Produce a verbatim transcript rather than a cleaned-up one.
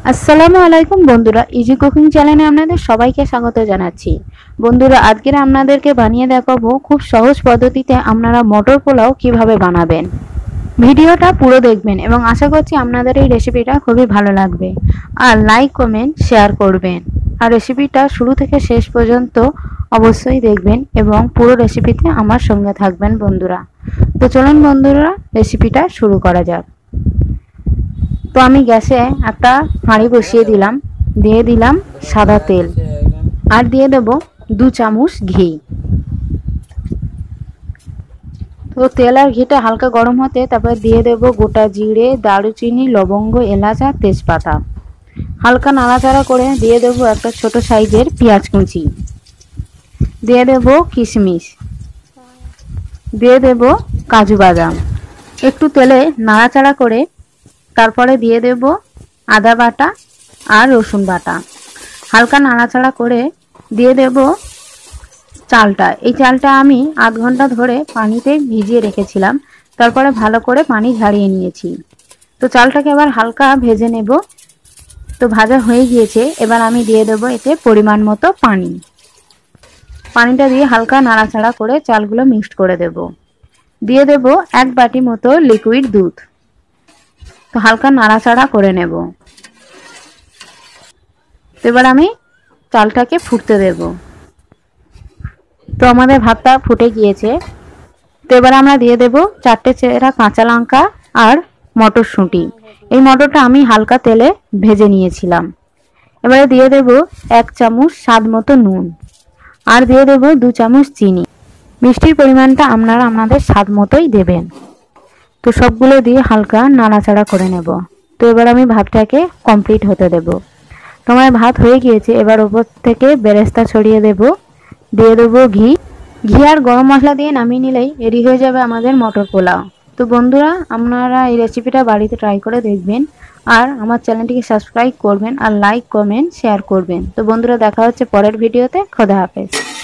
আসসালামু আলাইকুম বন্ধুরা, ইজি কুকিং চ্যানেলে আপনাদের সবাইকে স্বাগত জানাচ্ছি। বন্ধুরা, আজকে আপনাদেরকে বানিয়ে দেখাবো খুব সহজ পদ্ধতিতে আপনারা মটর পোলাও কিভাবে বানাবেন। ভিডিওটা পুরো দেখবেন এবং আশা করছি আপনাদের এই রেসিপিটা খুবই ভালো লাগবে। আর লাইক কমেন্ট শেয়ার করবেন, আর রেসিপিটা শুরু থেকে শেষ পর্যন্ত অবশ্যই দেখবেন এবং পুরো রেসিপিতে আমার সঙ্গে থাকবেন বন্ধুরা। তো চলুন বন্ধুরা, রেসিপিটা শুরু করা যাক। তো আমি গ্যাসে একটা হাঁড়ি বসিয়ে দিলাম, দিয়ে দিলাম সাদা তেল, আর দিয়ে দেব দু চামচ ঘি। তো তেল আর ঘিটা হালকা গরম হতে তারপরে দিয়ে দেব গোটা জিরে, দারুচিনি, লবঙ্গ, এলাচ আর তেজপাতা। হালকা নাড়াচাড়া করে দিয়ে দেব একটা ছোট সাইজের পেঁয়াজ কুচি, দিয়ে দেব কিশমিশ, দিয়ে দেব কাজু বাদাম। একটু তেলে নাড়াচাড়া করে তারপরে দিয়ে দেব আদা বাটা আর রসুন বাটা। হালকা নাড়াচাড়া করে দিয়ে দেব চালটা। এই চালটা আমি আধ ঘন্টা ধরে পানিতে ভিজিয়ে রেখেছিলাম, তারপরে ভালো করে পানি ঝারিয়ে নিয়েছি। তো চালটাকে এবার হালকা ভেজে নেব। তো ভাজা হয়ে গিয়েছে, এবার আমি দিয়ে দেব এতে পরিমাণ মতো পানি। পানিটা দিয়ে হালকা নাড়াচাড়া করে চালগুলো মিক্সড করে দেব। দিয়ে দেব এক বাটি মতো লিকুইড দুধ। তো হালকা নাড়াচাড়া করে নেব। তো এবার আমি চালটাকে ফুটতে দেব। তো আমাদের ভাতটা ফুটে গিয়েছে। তো এবার আমরা দিয়ে দেব চারটে চেরা কাঁচা লঙ্কা আর মটরশুঁটি। এই মটরটা আমি হালকা তেলে ভেজে নিয়েছিলাম। এবারে দিয়ে দেব এক চামচ স্বাদ মতো নুন, আর দিয়ে দেব দু চামচ চিনি। মিষ্টির পরিমাণটা আপনারা আপনাদের স্বাদ মতোই দেবেন। তো সবগুলো দিয়ে হালকা নাড়াচাড়া করে নেব। তো এবার আমি ভাতটাকে কমপ্লিট হতে দেব। তো আমার ভাত হয়ে গিয়েছে। এবার ওপর থেকে বেরেস্তা ছড়িয়ে দেব, দিয়ে দেবো ঘি। ঘি আর গরম মশলা দিয়ে নামিয়ে নিলেই রেডি হয়ে যাবে আমাদের মটর পোলাও। তো বন্ধুরা, আপনারা এই রেসিপিটা বাড়িতে ট্রাই করে দেখবেন, আর আমার চ্যানেলটিকে সাবস্ক্রাইব করবেন, আর লাইক কমেন্ট শেয়ার করবেন। তো বন্ধুরা, দেখা হচ্ছে পরের ভিডিওতে। খোদা হাফেজ।